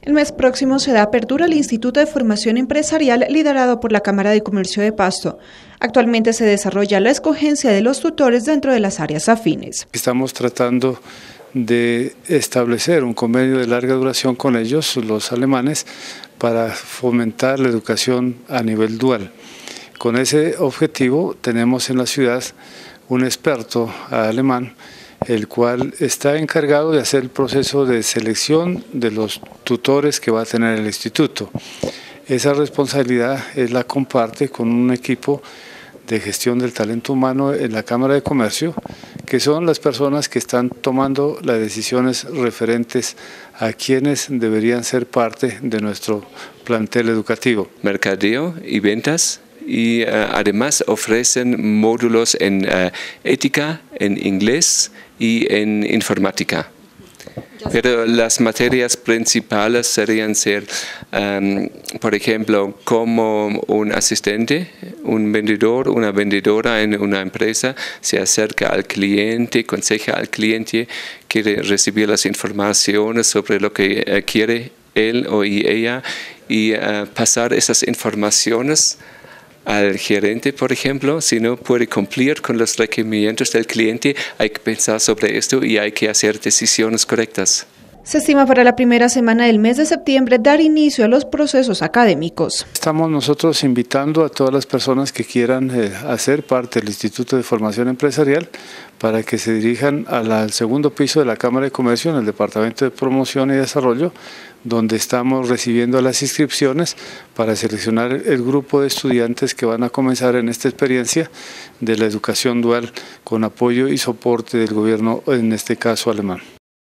El mes próximo se da apertura al Instituto de Formación Empresarial liderado por la Cámara de Comercio de Pasto. Actualmente se desarrolla la escogencia de los tutores dentro de las áreas afines. Estamos tratando de establecer un convenio de larga duración con ellos, los alemanes, para fomentar la educación a nivel dual. Con ese objetivo tenemos en la ciudad un experto alemán, el cual está encargado de hacer el proceso de selección de los tutores que va a tener el instituto. Esa responsabilidad él la comparte con un equipo de gestión del talento humano en la Cámara de Comercio, que son las personas que están tomando las decisiones referentes a quienes deberían ser parte de nuestro plantel educativo. Mercadeo y ventas. Y además ofrecen módulos en ética, en inglés y en informática. Pero las materias principales serían ser, por ejemplo, como un asistente, un vendedor, una vendedora en una empresa se acerca al cliente, aconseja al cliente, quiere recibir las informaciones sobre lo que quiere él o ella y pasar esas informaciones al gerente, por ejemplo. Si no puede cumplir con los requerimientos del cliente, hay que pensar sobre esto y hay que hacer decisiones correctas. Se estima para la primera semana del mes de septiembre dar inicio a los procesos académicos. Estamos nosotros invitando a todas las personas que quieran hacer parte del Instituto de Formación Empresarial para que se dirijan al segundo piso de la Cámara de Comercio en el Departamento de Promoción y Desarrollo, donde estamos recibiendo las inscripciones para seleccionar el grupo de estudiantes que van a comenzar en esta experiencia de la educación dual con apoyo y soporte del gobierno, en este caso alemán.